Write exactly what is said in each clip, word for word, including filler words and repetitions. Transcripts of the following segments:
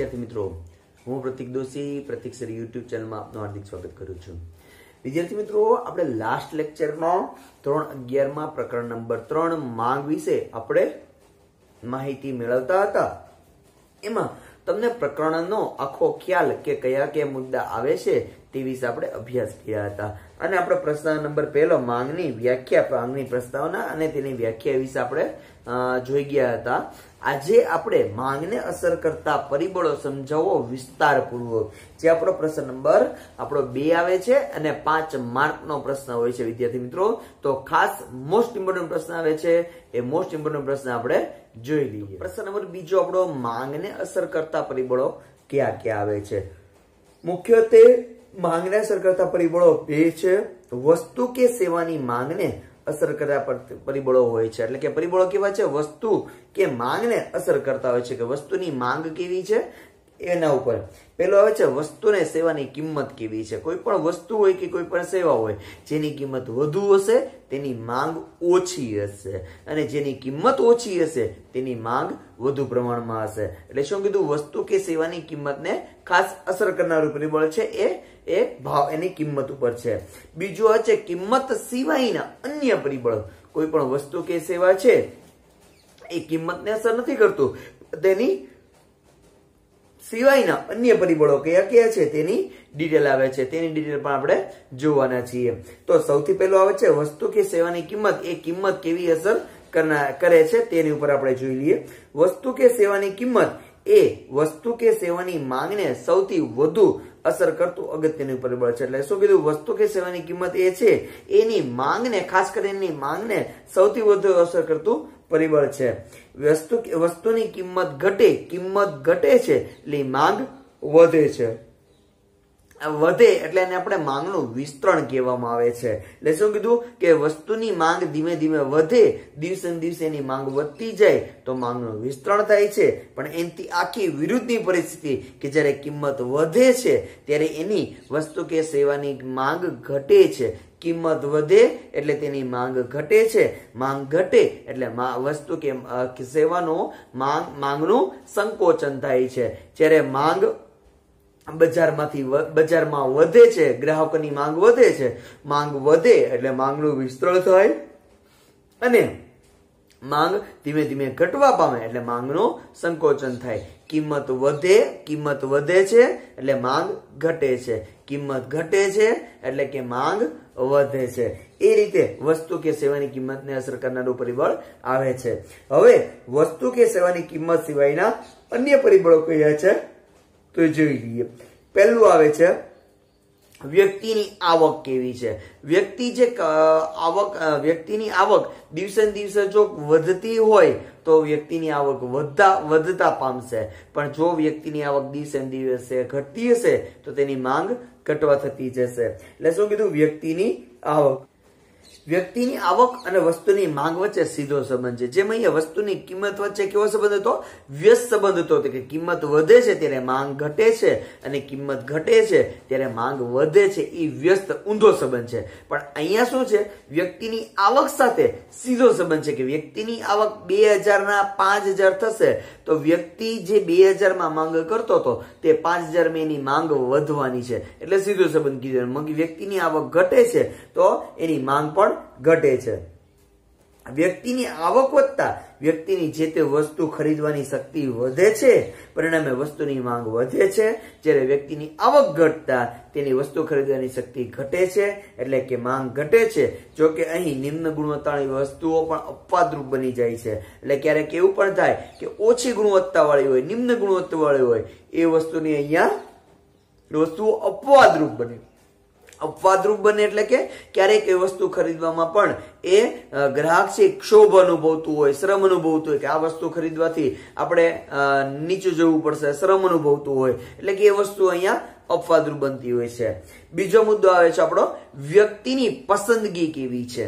विद्यार्थी मित्रों, हूँ प्रतीक दोषी प्रतीक सर यूट्यूब चैनल में आपનું हार्दिक स्वागत करूँ છું। विद्यार्थी मित्रों, આપણે લાસ્ટ લેક્ચરમાં ધોરણ અગિયાર માં પ્રકરણ નંબર ત્રણ માંગ વિશે આપણે માહિતી મેળવતા હતા। એમાં તમને પ્રકરણનો આખો ખ્યાલ કે કયા કયા મુદ્દા આવે છે તે વિશે આપણે અભ્યાસ કર્યા હતા અને આપણે પ્રશ્ન નંબર પહેલો માંગની વ્યાખ્યા, માંગની પ્રસ્તાવના અને તેની વ્યાખ્યા વિશે આપણે જોઈ ગયા હતા। આજે આપણે માંગને અસર કરતા પરિબળો સમજાવો વિસ્તારપૂર્વક, જે આપણો પ્રશ્ન નંબર આપણો બે આવે છે અને પાંચ માર્કનો પ્રશ્ન હોય છે વિદ્યાર્થી મિત્રો। તો ખાસ મોસ્ટ ઇમ્પોર્ટન્ટ પ્રશ્ન આવે છે, એ મોસ્ટ ઇમ્પોર્ટન્ટ પ્રશ્ન આપણે જોઈ લઈએ। પ્રશ્ન નંબર બીજો આપણો માંગને અસર કરતા પરિબળો ક્યાં ક્યાં આવે છે। મુખ્યત્વે માંગને અસર કરતા પરિબળો બે છે। વસ્તુ કે સેવાની માંગને અસર કરતા પરિબળો હોય છે, એટલે કે પરિબળો કેવા છે? વસ્તુ કે માંગને અસર કરતા હોય છે કે વસ્તુની માંગ કેવી છે એના ઉપર। પેલો આવે છે વસ્તુને સેવાની કિંમત કેવી છે। કોઈ પણ વસ્તુ હોય કે કોઈ પણ સેવા હોય, જેની કિંમત વધુ હશે તેની માંગ ઓછી હશે અને જેની કિંમત ઓછી હશે તેની માંગ વધુ પ્રમાણમાં હશે। એટલે શું કીધું? વસ્તુ કે સેવાની કિંમતને ખાસ અસર કરનારું પરિબળ છે એ એ ભાવ, એની કિંમત ઉપર છે। બીજું આ છે કિંમત સિવાયના અન્ય પરિબળો। કોઈ પણ વસ્તુ કે સેવા છે એ કિંમતને અસર નથી કરતું, તેની સિવાયના અન્ય પરિબળો કયા કયા છે તેની ડિટેલ આવે છે, તેની ડિટેલ પણ આપણે જોવાના છીએ। તો સૌથી પહેલું આવે છે વસ્તુ કે સેવાની કિંમત, એ કિંમત કેવી અસર કરે છે તેની ઉપર આપણે જોઈ લઈએ। વસ્તુ કે સેવાની કિંમત એ વસ્તુ કે સેવાની માંગને સૌથી વધુ અસર કરતું અગત્યનું પરિબળ છે। એટલે શું કીધું? વસ્તુ કે સેવાની કિંમત એ છે એની માંગને, ખાસ કરીને માંગને સૌથી વધુ અસર કરતું પરિબળ છે। વસ્તુ વસ્તુની કિંમત ઘટે, કિંમત ઘટે છે એટલે માંગ વધે છે। વધે એટલે એને આપણે માંગનું વિસ્તરણ કહેવામાં આવે છે। એટલે શું કીધું કે વસ્તુની માંગ ધીમે ધીમે વધે, દિવસે ને દિવસે એની માંગ વધતી જાય તો માંગનું વિસ્તરણ થાય છે। પણ એનાથી આખી વિરુદ્ધની પરિસ્થિતિ કે જ્યારે કિંમત વધે છે ત્યારે એની વસ્તુ કે સેવાની માંગ ઘટે છે। કિંમત વધે એટલે તેની માંગ ઘટે છે, માંગ ઘટે એટલે વસ્તુ કે સેવાનું માંગ માંગનું સંકોચન થાય છે। જ્યારે માંગ બજારમાંથી બજારમાં વધે છે, ગ્રાહકોની માંગ વધે છે, માંગ વધે એટલે માંગનું વિસ્તરણ થાય અને માંગ ધીમે ધીમે ઘટવા પામે એટલે માંગનું સંકોચન થાય। કિંમત વધે, કિંમત વધે છે એટલે માંગ ઘટે છે, કિંમત ઘટે છે એટલે કે માંગ વધે છે। એ રીતે વસ્તુ કે સેવાની કિંમતને અસર કરનારું પરિબળ આવે છે। હવે વસ્તુ કે સેવાની કિંમત સિવાયના અન્ય પરિબળો કયા છે તો જોઈ લઈએ। પહેલું આવે છે વ્યક્તિની આવક કેવી છે। વ્યક્તિ જે આવક વ્યક્તિની આવક દિવસે ને દિવસે જો વધતી હોય તો વ્યક્તિની આવક વધતા વધતા પામશે, પણ જો વ્યક્તિની આવક દિવસે ને દિવસે ઘટતી હશે તો તેની માંગ ઘટવા થતી જશે। એટલે શું કીધું? વ્યક્તિની આવક, વ્યક્તિની આવક અને વસ્તુની માંગ વચ્ચે સીધો સંબંધ છે। જેમ અહીંયા વસ્તુની કિંમત વચ્ચે કેવો સંબંધ હતો? વ્યસ્ત સંબંધ હતો કે કિંમત વધે છે ત્યારે માંગ ઘટે છે અને કિંમત ઘટે છે ત્યારે માંગ વધે છે, એ વ્યસ્ત ઊંધો સંબંધ છે। પણ અહીંયા શું છે? વ્યક્તિની આવક સાથે સીધો સંબંધ છે કે વ્યક્તિની આવક બે હજાર ના પાંચ હજાર થશે તો વ્યક્તિ જે બે હજાર માં માંગ કરતો હતો તે પાંચ હજાર માં એની માંગ વધવાની છે, એટલે સીધો સંબંધ કીધો। વ્યક્તિની આવક ઘટે છે તો એની માંગ પણ ઘટે છે। વ્યક્તિની આવક વધતા વ્યક્તિની જે તે વસ્તુ ખરીદવાની શક્તિ વધે છે, પરિણામે વસ્તુની માંગ વધે છે। જ્યારે વ્યક્તિની આવક ઘટતા તેની વસ્તુ ખરીદવાની શક્તિ ઘટે છે એટલે કે માંગ ઘટે છે। જો કે અહીં નિમ્ન ગુણવત્તાની વસ્તુઓ પણ અપવાદરૂપ બની જાય છે। એટલે ક્યારેક એવું પણ થાય કે ઓછી ગુણવત્તા વાળી હોય, નિમ્ન ગુણવત્તા વાળી હોય, એ વસ્તુની અહીંયા વસ્તુઓ અપવાદરૂપ બને। અપવાદરૂપ બને એટલે કે ક્યારેક એ વસ્તુ ખરીદવામાં પણ એ ગ્રાહક છે ક્ષોભ અનુભવતું હોય, શ્રમ અનુભવતું હોય કે આ વસ્તુ ખરીદવાથી આપણે નીચું જવું પડશે, શ્રમ અનુભવતું હોય, એટલે કે એ વસ્તુ અહીંયા અપવાદરૂપ બનતી હોય છે। બીજો મુદ્દો આવે છે આપણો વ્યક્તિની પસંદગી કેવી છે।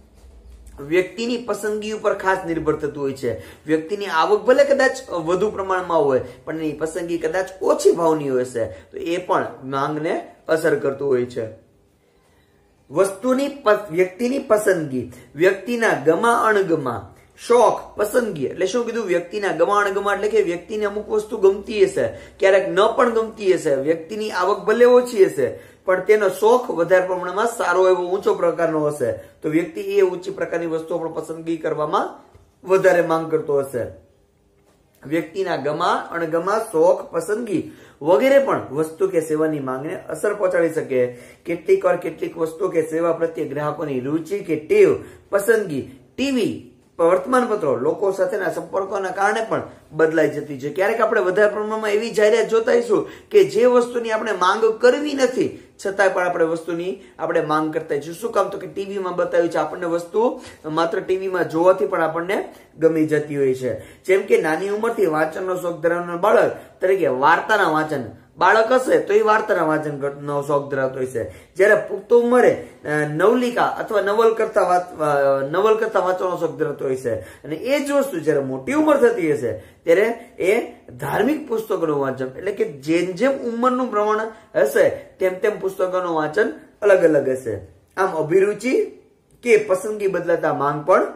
વ્યક્તિની પસંદગી ઉપર ખાસ નિર્ભર થતું હોય છે। વ્યક્તિની આવક ભલે કદાચ વધુ પ્રમાણમાં હોય પણ એની પસંદગી કદાચ ઓછી ભાવની હોય છે તો એ પણ માંગને અસર કરતું હોય છે। વસ્તુની વ્યક્તિની પસંદગી વ્યક્તિના ગમા અણગમા શોખ, પસંદગી એટલે શું કીધું? વ્યક્તિના ગમાણ ગમાણ એટલે કે વ્યક્તિને અમુક વસ્તુ ગમતી હશે, ક્યારેક ન પણ ગમતી હશે, વ્યક્તિની આવક ભલે ઓછી હશે પણ તેનો શોખ વધારે પ્રમાણમાં સારો એવો ઊંચો પ્રકારનો હશે, તો વ્યક્તિ એ ઊંચી પ્રકારની વસ્તુઓ પણ પસંદગી કરવામાં વધારે માંગ કરતો હશે. વ્યક્તિના ગમા, અણગમા, શોખ, પસંદગી વગેરે પણ વસ્તુ કે સેવાની માંગને અસર પહોંચાડી શકે. કેટલીક વાર કેટલીક વસ્તુ કે સેવા પ્રત્યે ગ્રાહકોની રુચિ કે ટેવ, પસંદગી ટીવી, વર્તમાનપત્રો, લોકો સાથેના સંપર્કોના કારણે પણ બદલાઈ જતી છે. ક્યારેક આપણે વધારે પ્રમાણમાં એવી જાહેરાત જોતા હોઈશું કે જે વસ્તુની આપણે માંગ કરવી નથી છતાંય પણ આપણે વસ્તુની આપણે માંગ કરતા હોઈશું. શું કામ? તો કે ટીવીમાં બતાવ્યું છે, આપણને વસ્તુ માત્ર ટીવીમાં જોવાથી પણ આપણને ગમી જતી હોય છે. જેમ કે નાની ઉંમરથી વાંચનનો શોખ ધરાવનાર બાળક તરીકે વાર્તાના વાંચન બાળક હશે તો એ વાર્તાના વાંચન નો શોખ ધરાવતો હોય છે. જયારે પુખ્ત ઉંમરે નવલિકા અથવા નવલકથા નવલકથા વાંચવાનો શોખ ધરાવતો હોય છે. અને એ જ વસ્તુ જયારે મોટી ઉંમર થતી હશે ત્યારે એ ધાર્મિક પુસ્તકોનું વાંચન એટલે કે જેમ જેમ ઉંમરનું પ્રમાણ હશે તેમ તેમ પુસ્તકોનું વાંચન અલગ અલગ હશે. આમ અભિરુચિ કે પસંદગી બદલાતા માંગ પણ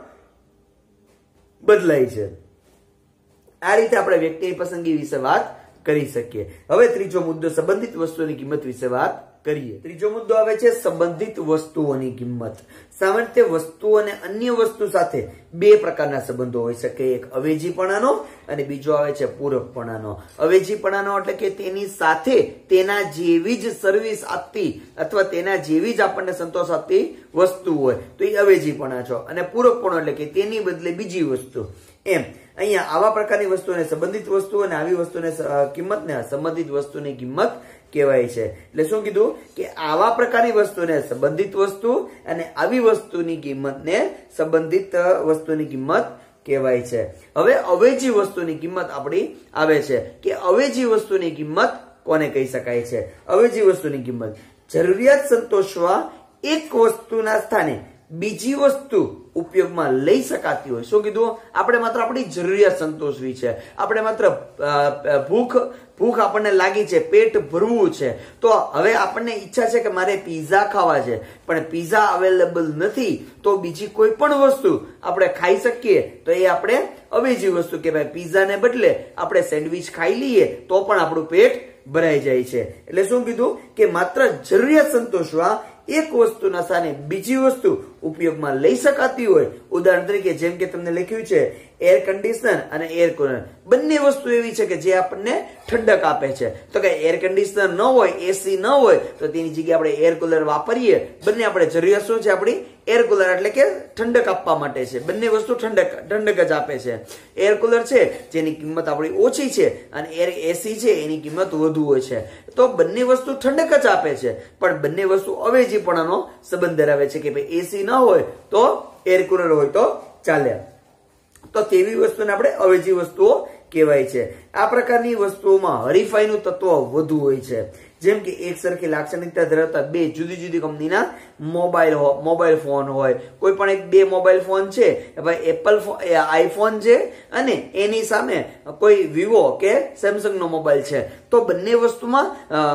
બદલાય છે. આ રીતે આપણે વ્યક્તિની પસંદગી વિશે વાત કરી શકીએ. હવે ત્રીજો મુદ્દો સંબંધિત વસ્તુઓની કિંમત વિશે વાત કરીએ. ત્રીજો મુદ્દો આવે છે સંબંધિત વસ્તુઓની કિંમત. સામાન્ય રીતે વસ્તુ અને અન્ય વસ્તુ સાથે બે પ્રકારના સંબંધો હોઈ શકે. એક અવેજીપણાનો અને બીજો આવે છે પૂરકપણાનો. અવેજીપણાનો એટલે કે તેની સાથે તેના જેવી જ સર્વિસ આપતી અથવા તેના જેવી જ આપણને સંતોષ આપતી વસ્તુ હોય તો એ અવેજીપણા છે. અને પૂરકપણો એટલે કે તેની બદલે બીજી વસ્તુ. એમ અહીંયા આવા પ્રકારની વસ્તુને સંબંધિત વસ્તુ અને આવી વસ્તુને કિંમતને સંબંધિત વસ્તુની કિંમત કહેવાય છે. એટલે શું કીધું કે આવા પ્રકારની વસ્તુને સંબંધિત વસ્તુ અને આવી વસ્તુની કિંમતને સંબંધિત વસ્તુની કિંમત કહેવાય છે. હવે અવેજી વસ્તુની કિંમત આપણી આવે છે કે અવેજી વસ્તુની કિંમત કોને કહી શકાય છે? અવેજી વસ્તુની કિંમત જરૂરિયાત સંતોષવા એક વસ્તુના સ્થાને બીજી વસ્તુ ઉપયોગમાં લઈ શકાતી હોય. શું કીધું? આપણે માત્ર આપણી જરૂરિયાત સંતોષવી છે, આપણે માત્ર ભૂખ ભૂખ આપણને લાગી છે, પેટ ભરવું છે, તો હવે આપણને ઈચ્છા છે કે મારે પીઝા ખાવા છે પણ પીઝા અવેલેબલ નથી તો બીજી કોઈ પણ વસ્તુ આપણે ખાઈ શકીએ તો એ આપણે અવેજી વસ્તુ કહેવાય. પીઝાને બદલે આપણે સેન્ડવિચ ખાઈ લઈએ તો પણ આપણું પેટ ભરાઈ જાય છે. એટલે શું કીધું કે માત્ર જરૂરિયાત સંતોષવા એક વસ્તુના સ્થાને બીજી વસ્તુ ઉપયોગમાં લઈ શકાતી હોય. ઉદાહરણ તરીકે જેમ કે તમને લખ્યું છે એર કન્ડિશનર અને એર કુલર. બંને વસ્તુ એવી છે કે જે આપણને ઠંડક આપે છે. તો કે એર કન્ડિશનર ન હોય, એસી ન હોય તો તેની જગ્યાએ આપણે એર કુલર વાપરીએ. બંને આપણે જરૂરિયાત શું છે? આપણી એર કુલર એટલે કે ઠંડક આપવા માટે છે. બંને વસ્તુ ઠંડક ઠંડક જ આપે છે. એર કુલર છે જેની કિંમત આપણી ઓછી છે અને એર એસી છે એની કિંમત વધુ હોય છે. તો બંને વસ્તુ ઠંડક જ આપે છે પણ બંને વસ્તુ અવેજીપણાનો સંબંધ ધરાવે છે કે ભાઈ એસી ન હોય તો એર કુલર હોય તો ચાલે. તો તેવી વસ્તુને આપણે અવેજી વસ્તુઓ કહેવાય છે. આ પ્રકારની વસ્તુઓમાં હરીફાઈનું તત્વ વધુ હોય છે. જેમ કે એક સરખી લાક્ષણિકતા ધરાવતા બે જુદી જુદી કંપનીના મોબાઈલ મોબાઈલ ફોન હોય. કોઈ પણ એક બે મોબાઈલ ફોન છે, ભાઈ એપલ આઈફોન છે અને એની સામે કોઈ વિવો કે સેમસંગ નો મોબાઈલ છે તો બંને વસ્તુમાં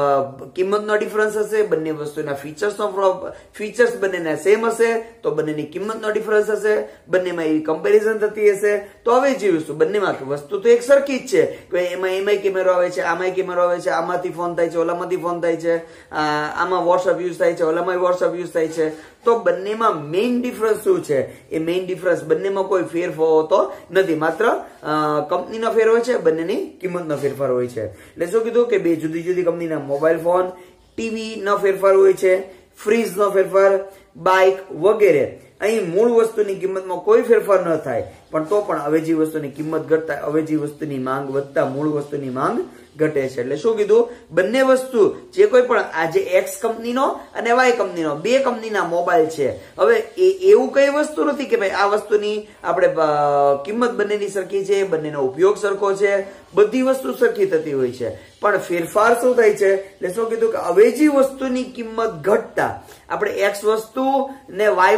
કિંમતનો ડિફરન્સ હશે. બંને વસ્તુના ફીચર્સનો ફીચર્સ બંનેના સેમ હશે તો બંનેની કિંમતનો ડિફરન્સ હશે. બંનેમાં એવી કમ્પેરિઝન થતી હશે. તો હવે જે વસ્તુ બંનેમાં વસ્તુ તો એક સરખી જ છે કે એમાં એમાંય કેમેરો આવે છે, આમાંય કેમેરો આવે છે, આમાંથી ફોન થાય છે, ઓલામાંથી ફોન થાય છે, આમાં વોટ્સઅપ યુઝ થાય છે, ઓલામાં વોટ્સઅપ યુઝ થાય છે. તો બંનેમાં મેઇન ડિફરન્સ શું છે? એ મેઇન ડિફરન્સ બંનેમાં કોઈ ફેરફાર હોતો નથી, માત્ર કંપનીનો ફેર હોય છે, બંનેની કિંમતનો ફેરફાર હોય છે. એટલે શું કીધું કે બે જુદી જુદી કંપનીના મોબાઈલ ફોન, ટીવી નો ફેરફાર હોય છે, ફ્રીજ નો ફેરફાર, બાઇક વગેરે. અહીં મૂળ વસ્તુની કિંમતમાં કોઈ ફેરફાર ન થાય પણ તો પણ અવેજી વસ્તુની કિંમત ઘટતા અવેજી વસ્તુની માંગ વધતા મૂળ વસ્તુની માંગ ઘટે છે. એટલે શું કીધું? બંને વસ્તુ જે કોઈ પણ આજે એક્સ કંપનીનો અને વાય કંપનીનો બે કંપનીના મોબાઈલ છે. હવે એ એવું કઈ વસ્તુ નથી કે ભાઈ આ વસ્તુની આપણે કિંમત બંનેની સરખી છે, બંનેનો ઉપયોગ સરખો છે, બધી વસ્તુ સરખી થતી હોય છે પણ ફેરફાર શું થાય છે? એટલે શું કીધું કે અવેજી વસ્તુની કિંમત ઘટતા આપણે એક્સ વસ્તુ ને વાય વસ્તુ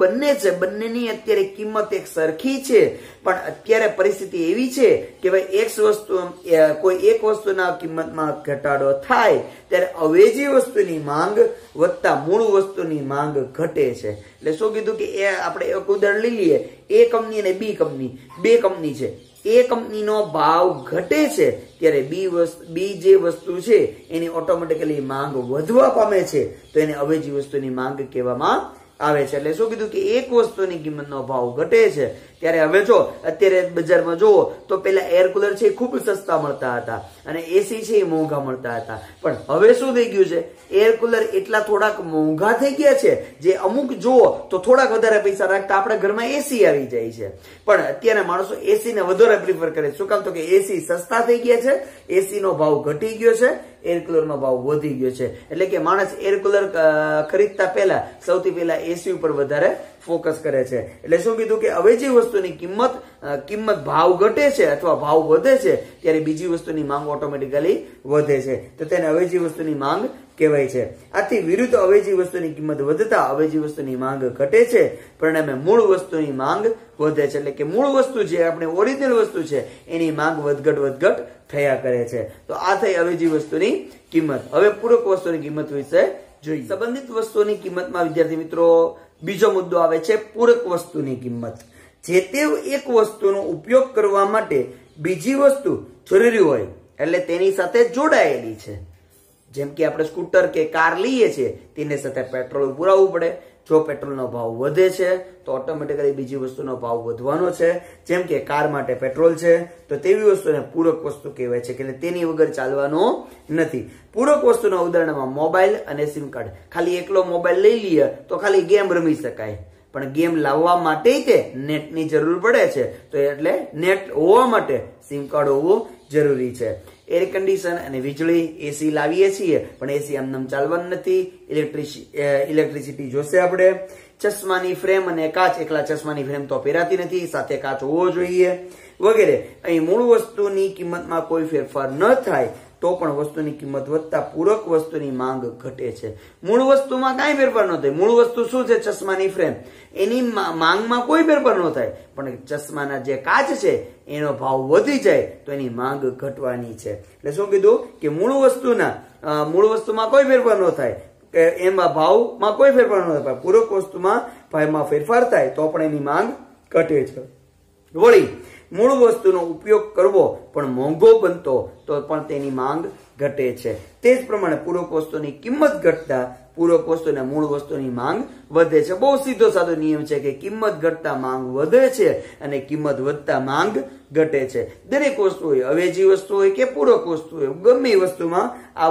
બંને છે બંનેની અત્યારે કિંમત એક સરખી છે, પણ અત્યારે પરિસ્થિતિ એવી છે કે ભાઈ એક વસ્તુ કોઈ એક વસ્તુના કિંમતમાં ઘટાડો થાય ત્યારે અવેજી વસ્તુની માંગ વધતા મૂળ વસ્તુની માંગ ઘટે છે. એટલે શું કીધું કે એ આપણે એક ઉદાહરણ લઈ લઈએ, એ કંપની અને બી કંપની, બે કંપની છે. એ કંપનીનો ભાવ ઘટે છે ત્યારે બી વસ્તુ બી જે વસ્તુ છે એની ઓટોમેટિકલી માંગ વધવા પામે છે, તો એને અવેજી વસ્તુની માંગ કહેવામાં આવે છે. એટલે શું કીધું કે એક વસ્તુની કિંમતનો ભાવ ઘટે છે ત્યારે હવે જો અત્યારે બજારમાં જુઓ તો પેલા એર કુલર છે એ ખૂબ સસ્તા મળતા હતા અને એસી છે એ મોંઘા મળતા હતા, પણ હવે શું થઈ ગયું છે, એર કુલર એટલા થોડાક મોંઘા થઈ ગયા છે જે અમુક જુઓ તો થોડાક વધારે પૈસા રાખતા આપણા ઘરમાં એસી આવી જાય છે. પણ અત્યારે માણસો એસી ને વધારે પ્રિફર કરે. શું કામ? તો કે એસી સસ્તા થઈ ગયા છે, એસી નો ભાવ ઘટી ગયો છે, એર કુલર નો ભાવ વધી ગયો છે. એટલે કે માણસ એર કુલર ખરીદતા પહેલા સૌથી પહેલા એસી ઉપર વધારે ફોકસ કરે છે. એટલે શું કીધું કે અવેજી વસ્તુની કિંમત કિંમત ભાવ ઘટે છે અથવા ભાવ વધે છે ત્યારે બીજી વસ્તુની માંગ ઓટોમેટિકલી વધે છે, તો તેને અવેજી વસ્તુની માંગ કહેવાય છે. આથી વિરુદ્ધ અવેજી વસ્તુની કિંમત વધતા અવેજી વસ્તુની માંગ ઘટે છે, પરિણામે મૂળ વસ્તુની માંગ વધે છે. એટલે કે મૂળ વસ્તુ જે આપણે ઓરિજિનલ વસ્તુ છે એની માંગ વધઘટ વધઘટ થયા કરે છે. તો આ થઈ અવેજી વસ્તુની કિંમત. હવે પૂરક વસ્તુની કિંમત વિશે જોઈએ. સંબંધિત વસ્તુની કિંમતમાં વિદ્યાર્થી મિત્રો બીજો મુદ્દો આવે છે પૂરક વસ્તુની કિંમત. જે તે એક વસ્તુનો ઉપયોગ કરવા માટે બીજી વસ્તુ જરૂરી હોય એટલે તેની સાથે જોડાયેલી છે. જેમ કે આપણે સ્કૂટર કે કાર લઈએ છીએ તેની સાથે પેટ્રોલ પુરાવવું પડે. જો પેટ્રોલનો ભાવ વધે છે તો ઓટોમેટિકલી બીજી વસ્તુનો ભાવ વધવાનો છે. જેમ કે કાર માટે પેટ્રોલ છે તો તેવી વસ્તુને પૂરક વસ્તુ કહેવાય છે કે તેની વગર ચાલવાનો નથી. પૂરક વસ્તુના ઉદાહરણમાં મોબાઈલ અને સિમ કાર્ડ. ખાલી એકલો મોબાઈલ લઈ લઈએ તો ખાલી ગેમ રમી શકાય, પણ ગેમ લાવવા માટે તે નેટની જરૂર પડે છે, તો એટલે નેટ હોવા માટે સિમ કાર્ડ હોવું જરૂરી છે. એર કન્ડિશન અને વીજળી, એસી લાવીએ છીએ પણ એસી આમ ચાલવાનું નથી, ઇલેક્ટ્રિસિટી જોશે આપણે. ચશ્માની ફ્રેમ અને કાચ, એકલા ચશ્માની ફ્રેમ તો પહેરાતી નથી, સાથે કાચ હોવો જોઈએ વગેરે. અહીં મૂળ વસ્તુની કિંમતમાં કોઈ ફેરફાર ન થાય તો પણ વસ્તુની કિંમત વધતા પૂરક વસ્તુની માંગ ઘટે છે. મૂળ વસ્તુમાં કાંઈ ફેરફાર ન થાય. મૂળ વસ્તુ શું છે? ચશ્માની ફ્રેમ. એની માંગમાં કોઈ ફેરફાર ન થાય, પણ ચશ્માના જે કાચ છે એનો ભાવ વધી જાય તો એની માંગ ઘટવાની છે. એટલે શું કીધું કે મૂળ વસ્તુના મૂળ વસ્તુમાં કોઈ ફેરફાર ન થાય, એમાં ભાવમાં કોઈ ફેરફાર ન થાય, પૂરક વસ્તુમાં ભાવમાં ફેરફાર થાય તો પણ એની માંગ ઘટે છે. વળી મૂળ વસ્તુનો ઉપયોગ કરવો પણ મોંઘો બનતો તો પણ તેની માંગ ઘટે છે. તે જ પ્રમાણે પૂરક વસ્તુની કિંમત ઘટતા પૂરક વસ્તુ અને મૂળ વસ્તુની માંગ વધે છે. બહુ સીધો સાધો નિયમ છે કે કિંમત ઘટતા માંગ વધે છે અને કિંમત વધતા માંગ ઘટે છે. દરેક વસ્તુ હોય, અવેજી વસ્તુ હોય કે પૂરક વસ્તુ હોય, ગમે એ વસ્તુમાં આ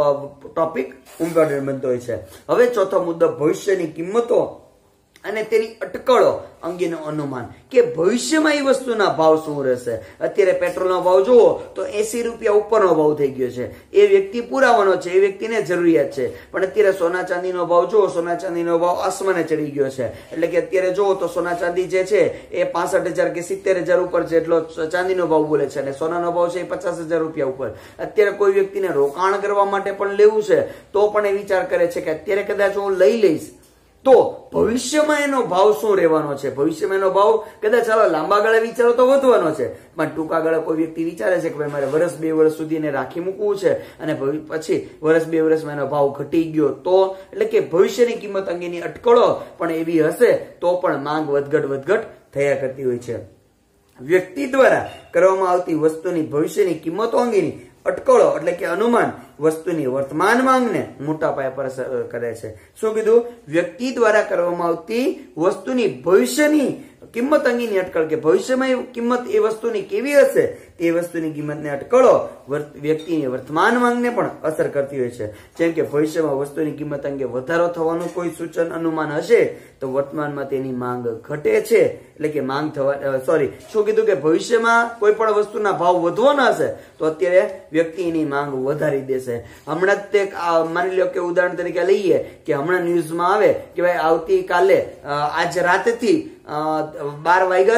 ટોપિક ઇમ્પોર્ટન્ટ બનતો હોય છે. હવે ચોથો મુદ્દો ભવિષ્યની કિંમતો અને તેની અટકળો અંગેનું અનુમાન કે ભવિષ્યમાં એ વસ્તુના ભાવ શું રહેશે. અત્યારે પેટ્રોલનો ભાવ જુઓ તો એસી રૂપિયા ઉપરનો ભાવ થઈ ગયો છે, એ વ્યક્તિ પુરાવાનો છે, એ વ્યક્તિને જરૂરિયાત છે. પણ અત્યારે સોના ચાંદીનો ભાવ જુઓ, સોના ચાંદીનો ભાવ આસમાને ચડી ગયો છે. એટલે કે અત્યારે જુઓ તો સોના ચાંદી જે છે એ પાસઠ હજાર કે સિત્તેર હજાર ઉપર છે એટલો ચાંદીનો ભાવ બોલે છે, અને સોનાનો ભાવ છે એ પચાસ હજાર રૂપિયા ઉપર. અત્યારે કોઈ વ્યક્તિને રોકાણ કરવા માટે પણ લેવું છે તો પણ એ વિચાર કરે છે કે અત્યારે કદાચ હું લઈ લઈશ તો ભવિષ્યમાં એનો ભાવ શું રહેવાનો છે. ભવિષ્યમાં એનો ભાવ કદાચ ચાલો લાંબા ગાળે વિચારો તો વધવાનો છે, પણ ટૂંકા ગાળે કોઈ વ્યક્તિ વિચારે છે કે ભાઈ મારે વર્ષ બે વર્ષ સુધી એને રાખી મૂકવું છે અને પછી વર્ષ બે વર્ષમાં એનો ભાવ ઘટી ગયો તો, એટલે કે ભવિષ્યની કિંમત અંગેની અટકળો પણ એવી હશે તો પણ માંગ વધઘટ વધઘટ થયા કરતી હોય છે. વ્યક્તિ દ્વારા કરવામાં આવતી વસ્તુની ભવિષ્યની કિંમતો અંગેની અટકળો એટલે કે અનુમાન વસ્તુની વર્તમાન માંગને મોટા પાયા પર અસર કરે છે. શું કીધું? વ્યક્તિ દ્વારા કરવામાં આવતી વસ્તુની ભવિષ્યની કિંમત અંગેની અટકળ કે ભવિષ્યમાં કિંમત એ વસ્તુની કેવી હશે તે વસ્તુની કિંમતને અટકળો વ્યક્તિની વર્તમાન માંગને પણ અસર કરતી હોય છે. જેમ કે ભવિષ્યમાં વસ્તુની કિંમત અંગે વધારો થવાનું કોઈ સૂચન અનુમાન હશે તો વર્તમાનમાં તેની માંગ ઘટે છે. એટલે કે માંગ થવા સોરી શું કીધું કે ભવિષ્યમાં કોઈ પણ વસ્તુના ભાવ વધવાના હશે તો અત્યારે વ્યક્તિ એની માંગ વધારી દેશે. હમણાં જ તે માની લો કે ઉદાહરણ તરીકે લઈએ કે હમણાં ન્યૂઝમાં આવે કે ભાઈ આવતીકાલે આજ રાતથી બાર વાગ્યાથી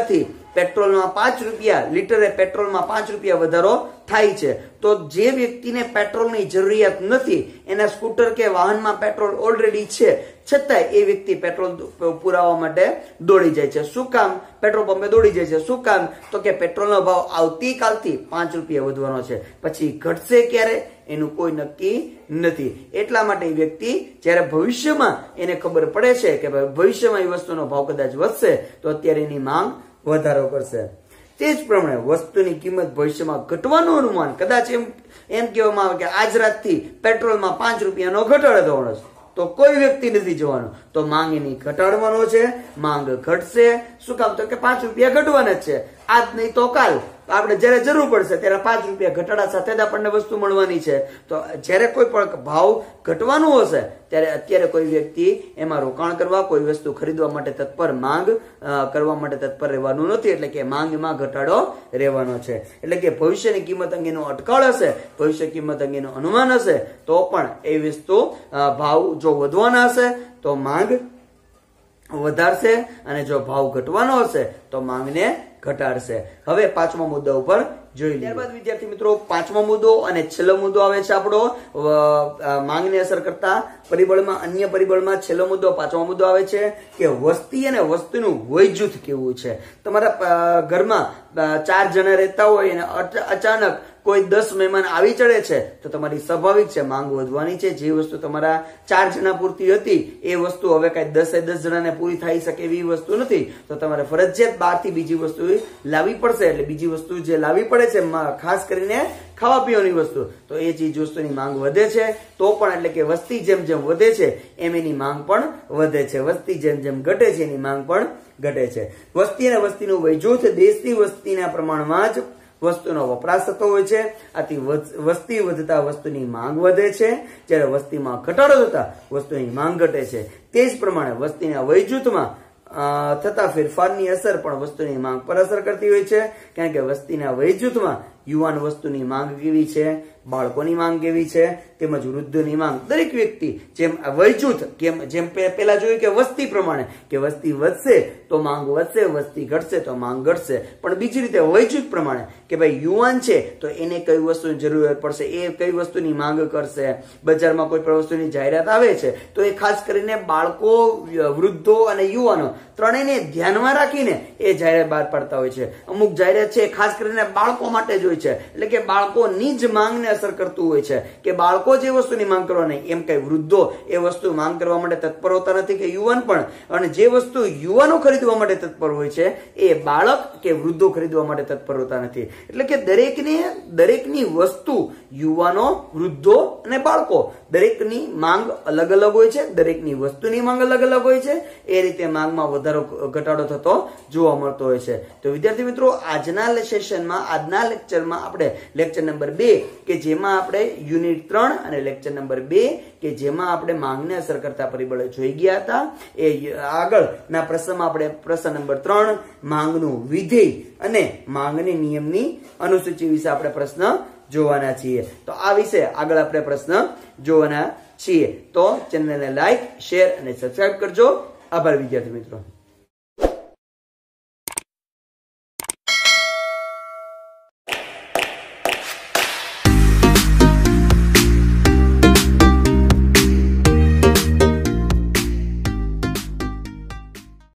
પેટ્રોલમાં પાંચ રૂપિયા લીટરે પેટ્રોલમાં પાંચ રૂપિયા વધારો થાય છે, તો જે વ્યક્તિને પેટ્રોલની જરૂરિયાત નથી, એના સ્કૂટર કે વાહનમાં પેટ્રોલ ઓલરેડી છે, છતાંય એ વ્યક્તિ પેટ્રોલ પુરાવવા માટે દોડી જાય છે. શું કામ પેટ્રોલ પંપે દોડી જાય છે? શું કામ? તો કે પેટ્રોલનો ભાવ આવતીકાલથી પાંચ રૂપિયા વધવાનો છે, પછી ઘટશે ક્યારે એનું કોઈ નક્કી નથી. એટલા માટે એ વ્યક્તિ જ્યારે ભવિષ્યમાં એને ખબર પડે છે કે ભવિષ્યમાં એ વસ્તુનો ભાવ કદાચ વધશે, તો અત્યારે એની માંગ વધારો કરશે. તે જ પ્રમાણે વસ્તુની કિંમત ભવિષ્યમાં ઘટવાનું અનુમાન, કદાચ એમ એમ કહેવામાં આવે કે આજ રાતથી પેટ્રોલમાં પાંચ રૂપિયાનો ઘટાડો થવાનો છે, તો કોઈ વ્યક્તિ નથી જોવાનો, તો માંગ એની ઘટાડવાનો છે, માંગ ઘટશે. શું કામ? તો કે પાંચ રૂપિયા ઘટવાના જ છે, આજ નહીં તો કાલ આપણે જયારે જરૂર પડશે ત્યારે પાંચ રૂપિયા ઘટાડા સાથે જ આપણને વસ્તુ મળવાની છે. તો જયારે કોઈ પણ ભાવ ઘટવાનું હશે ત્યારે અત્યારે કોઈ વ્યક્તિ એમાં રોકાણ કરવા, કોઈ વસ્તુ ખરીદવા માટે તત્પર, માંગ કરવા માટે તત્પર રહેવાનું નથી, એટલે કે માંગમાં ઘટાડો રહેવાનો છે. એટલે કે ભવિષ્યની કિંમત અંગેનો અટકળ હશે, ભવિષ્ય કિંમત અંગેનું અનુમાન હશે, તો પણ એ વસ્તુ ભાવ જો વધવાના હશે તો માંગ વધારશે, અને જો ભાવ ઘટવાનો હશે તો માંગને ઘટાડશે. હવે પાંચમા મુદ્દા ઉપર જોઈ લઈએ. ત્યારબાદ વિદ્યાર્થી મિત્રો પાંચમો મુદ્દો અને છેલ્લો મુદ્દો આવે છે આપણો માંગને અસર કરતા પરિબળમાં. અન્ય પરિબળમાં છેલ્લો મુદ્દો પાંચમો મુદ્દો આવે છે કે વસ્તી અને વસ્તુનું વય જૂથ કેવું છે. તમારા ઘરમાં ચાર જણા રહેતા હોય અને અચાનક કોઈ દસ મહેમાન આવી ચડે છે, તો તમારી સ્વાભાવિક છે માંગ વધવાની છે. જે વસ્તુ તમારા ચાર જણા પૂરતી હતી એ વસ્તુ હવે કઈ દસે દસ જણાને પૂરી થઈ શકે એવી વસ્તુ નથી, તો તમારે ફરજિયાત બહારથી બીજી વસ્તુ લાવવી પડશે. એટલે બીજી વસ્તુ જે લાવવી પડે છે ખાસ કરીને ખાવા પીવાની વસ્તુ, તો એ ચીજ વસ્તુની માંગ વધે છે. તો પણ એટલે કે વસ્તી જેમ જેમ વધે છે એમ એની માંગ પણ વધે છે, વસ્તી જેમ જેમ ઘટે છે એની માંગ પણ ઘટે છે. વસ્તી અને વસ્તીનું વય જૂથ દેશની વસ્તીના પ્રમાણમાં જ વસ્તુનો વપરાશ થતો હોય છે. આથી વસ્તી વધતા વસ્તુની માંગ વધે છે, જ્યારે વસ્તીમાં ઘટાડો થતા વસ્તુની માંગ ઘટે છે. તે જ પ્રમાણે વસ્તીના વય જૂથમાં થતા ફેરફારની અસર પણ વસ્તુની માંગ પર અસર કરતી હોય છે, કારણ કે વસ્તીના વય જૂથમાં યુવાન વસ્તુની માંગ કેવી છે, બાળકોની માંગ કેવી છે, તેમજ વૃદ્ધોની માંગ. દરેક વ્યક્તિ જેમ વય જૂથ કેમ જેમ પેલા જોયું કે વસ્તી પ્રમાણે કે વસ્તી વધશે તો માંગ વધશે, વસ્તી ઘટશે તો માંગ ઘટશે, પણ બીજી રીતે વય જૂથ પ્રમાણે કે ભાઈ યુવાન છે તો એને કઈ વસ્તુની જરૂરિયાત પડશે, એ કઈ વસ્તુની માંગ કરશે. બજારમાં કોઈ પણ વસ્તુની જાહેરાત આવે છે તો એ ખાસ કરીને બાળકો, વૃદ્ધો અને યુવાનો ત્રણેયને ધ્યાનમાં રાખીને એ જાહેરાત બહાર પાડતા હોય છે. અમુક જાહેરાત છે ખાસ કરીને બાળકો માટે જ હોય છે, એટલે કે બાળકોની જ માંગને અસર કરતું હોય છે કે બાળકો જે વસ્તુની માંગ કરવા નહીં, એમ કઈ વૃદ્ધો એ વસ્તુ માંગ કરવા માટે તત્પર હોતા નથી કે યુવાન પણ. અને જે વસ્તુ યુવાનો ખરીદવા માટે તત્પર હોય છે એ બાળક કે વૃદ્ધો ખરીદવા માટે તત્પર હોતા નથી. એટલે કે દરેકને દરેકની વસ્તુ યુવાનો, વૃદ્ધો અને બાળકો દરેકની માંગ અલગ અલગ હોય છે, દરેકની વસ્તુની માંગ અલગ અલગ હોય છે. એ રીતે માંગમાં વધારો ઘટાડો થતો જોવા મળતો હોય છે. તો વિદ્યાર્થી મિત્રો આજના સેશનમાં, આજના લેક્ચરમાં આપણે લેક્ચર નંબર બે કે જેમાં આપણે યુનિટ ત્રણ અને લેક્ચર નંબર બે કે જેમાં આપણે માંગને અસર કરતા પરિબળો જોઈ ગયા હતા, એ આગળના પ્રશ્નમાં આપણે પ્રશ્ન નંબર ત્રણ માંગનું વિધેય અને માંગની નિયમની અનુસૂચિ વિશે આપણે પ્રશ્ન જોવાના છીએ. તો આ વિશે આગળ આપણે પ્રશ્ન જોવાના છીએ. તો ચેનલને લાઈક, શેર અને સબસ્ક્રાઇબ કરજો. આભાર વિદ્યાર્થી મિત્રો.